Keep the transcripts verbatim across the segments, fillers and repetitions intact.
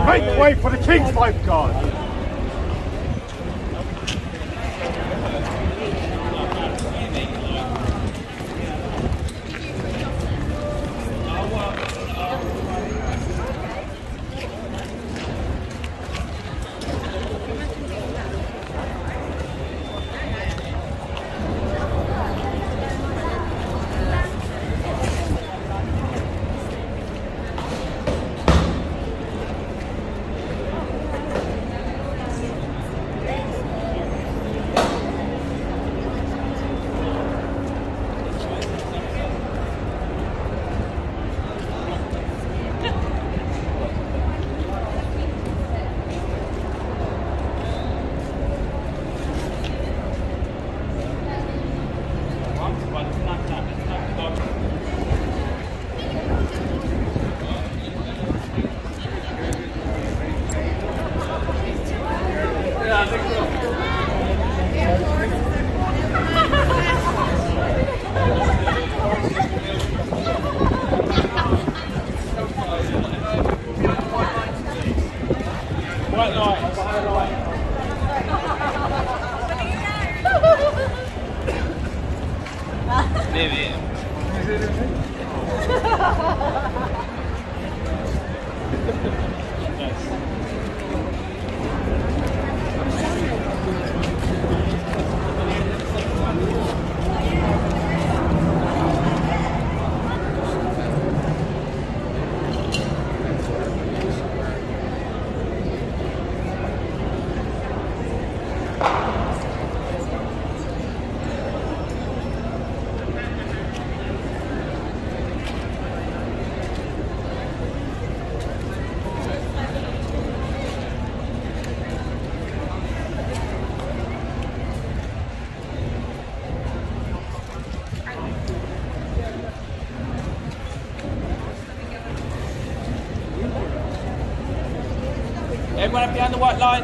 Make way for the King's lifeguard! Everyone up behind the white line.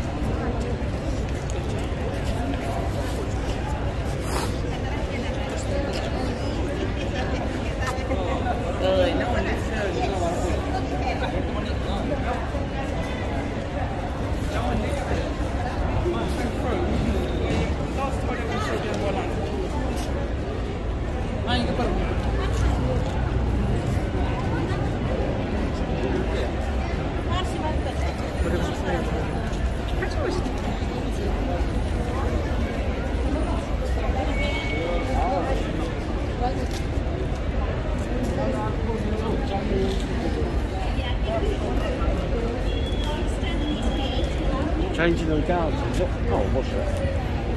Changing the guards, is it? Oh, what's it?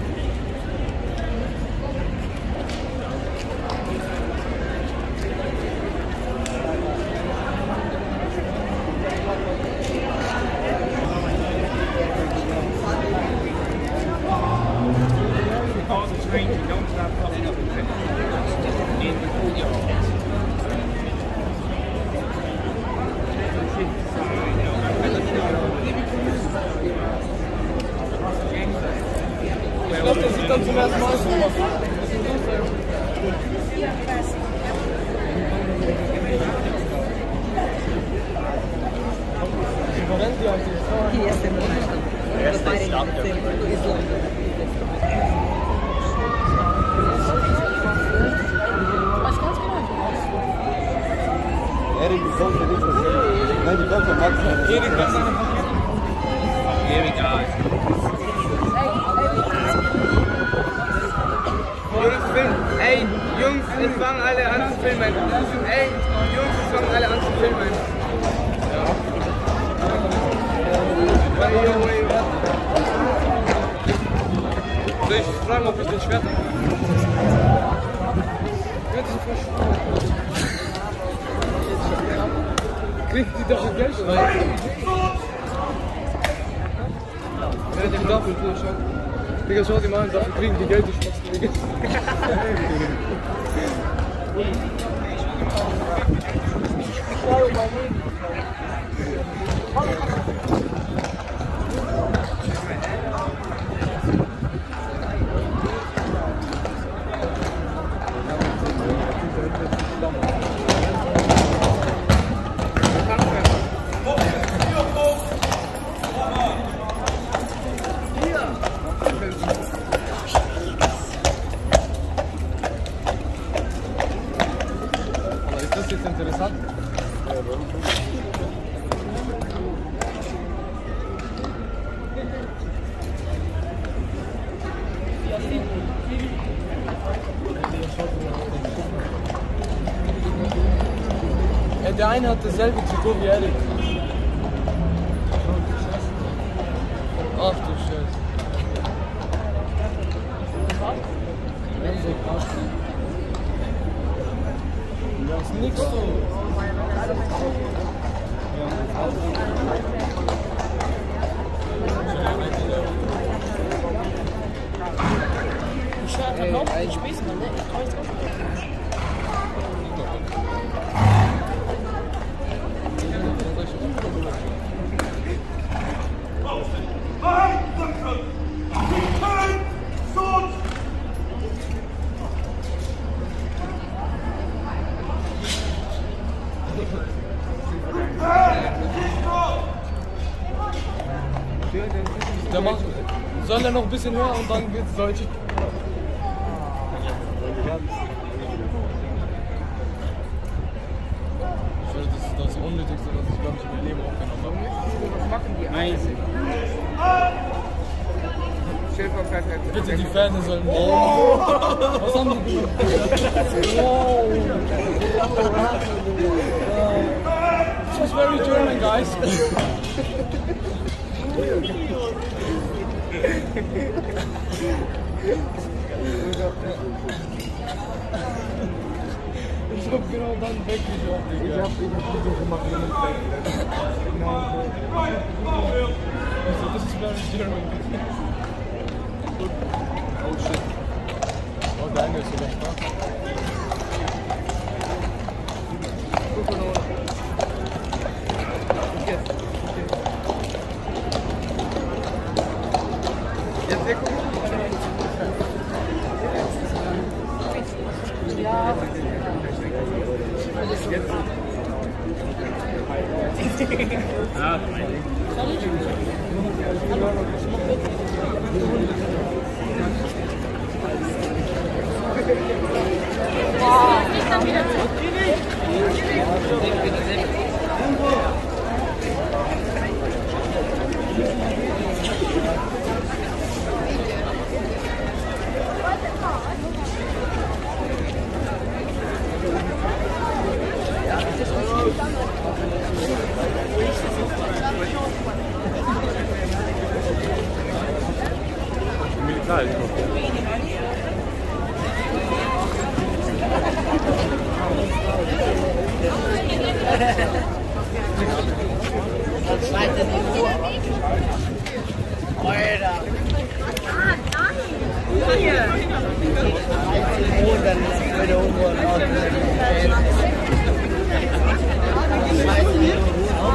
Here we go. Jungs, film. Ey, Jungs, es fangen alle an zu filmen. Ey, Jungs, es fangen alle an zu filmen. Soll ich fragen, ob ich den Schwert habe? Kriegt die doch ein Geld? Ja, den Dafür, schau. Digga, schau dir mal an, dafür kriegen die Geld, die Spatzen, Digga. der eine hat dasselbe Trikot wie Erik. Ach du Scheiße. Das ist nix so. Ich schaue gerade noch, ich weiß mal, ne? Ich weiß auch nicht. Der macht, soll er noch ein bisschen höher und dann wird's Deutsch. Das ist das Unnötigste, was ich glaube ich in meinem Leben aufgenommen habe. Was machen die Eins. Schilferpfeffer. Bitte die Fans sollen. Oh. Was haben die gemacht? Wow. This was very German, guys. Ich hab genau dann weggeschaut, Digga. Ich hab, ich hab Video gemacht. Genau so. Das ist very German. Oh shit. Oh, deine ist sogar stark. Jetzt wir gucken. Ja. Ah, Militärhelikopter. Das zweite Niveau. Alter. Ah, nein. Hier. Und dann wieder irgendwo ein Auto. Das zweite Niveau.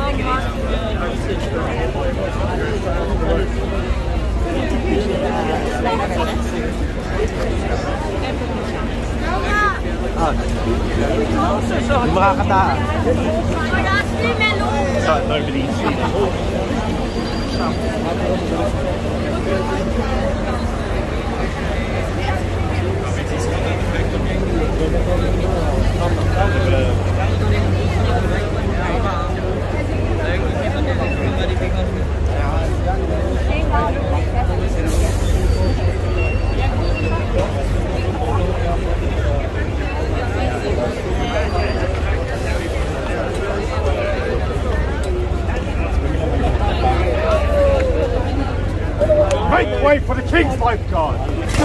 Yung mga kataan. Sa nobody sees. Make way for the King's lifeguard!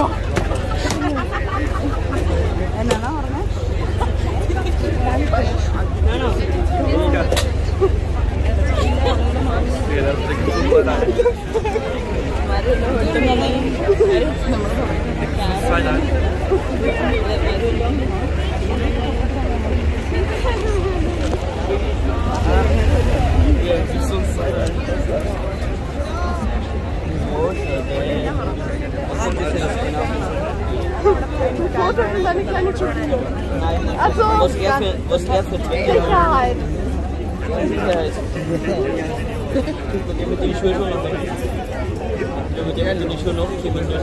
Foto und eine kleine Turbine. Also, Was er für, was er für Zwecke hat. Sicherheit. Sicherheit. Und der mit den Schuhen schon noch weg. Der mit der mit den Schuhen noch nicht müssen.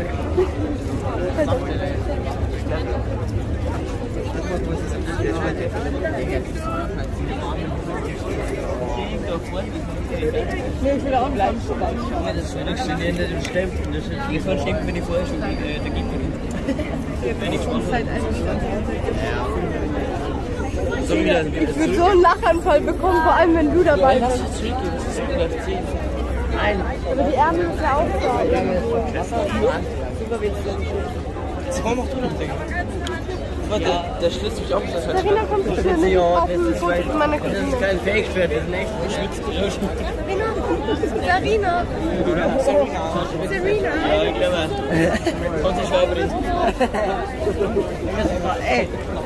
Nee, ich will auch bleiben. Ja, das ist nichts in der dem Stempel. Das ist jedenfalls schenken wir die vorher schon äh, der Gegner. Wenn ich Das ist halt einfach So wieder ein Ich würde so einen Lachanfall bekommen, vor allem wenn du dabei bist. Nein. Aber die Ärmel ist ja auch da. Warum machst du das Ding? Der, der schlitzt mich auch nicht. Sarina kommt nicht mehr mit auf dem Foto von meiner Das ist Cousine. kein Fake-Schwert, das ist ein echtes. Sarina. Sarina. Sarina. Ja, clever. Und die Schweiberin. Ey,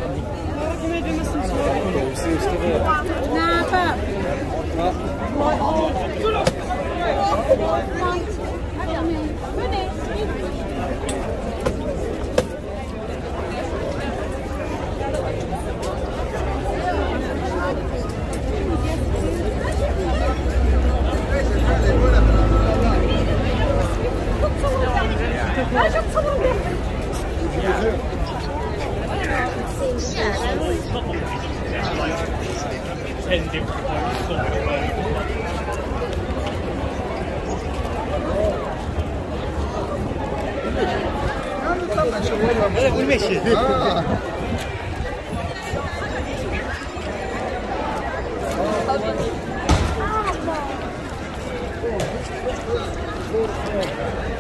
Na, Papa. Ah,